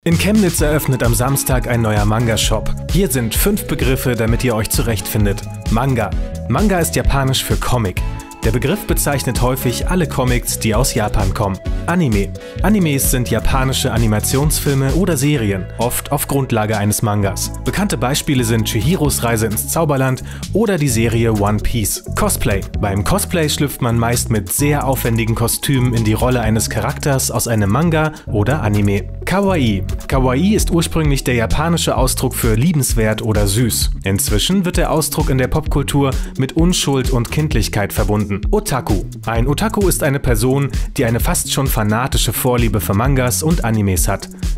In Chemnitz eröffnet am Samstag ein neuer Manga-Shop. Hier sind 5 Begriffe, damit ihr euch zurechtfindet. Manga. Manga ist japanisch für Comic. Der Begriff bezeichnet häufig alle Comics, die aus Japan kommen. Anime. Animes sind japanische Animationsfilme oder Serien, oft auf Grundlage eines Mangas. Bekannte Beispiele sind Chihiros Reise ins Zauberland oder die Serie One Piece. Cosplay. Beim Cosplay schlüpft man meist mit sehr aufwendigen Kostümen in die Rolle eines Charakters aus einem Manga oder Anime. Kawaii. Kawaii ist ursprünglich der japanische Ausdruck für liebenswert oder süß. Inzwischen wird der Ausdruck in der Popkultur mit Unschuld und Kindlichkeit verbunden. Otaku. Ein Otaku ist eine Person, die eine fast schon fanatische Vorliebe für Mangas und Animes hat.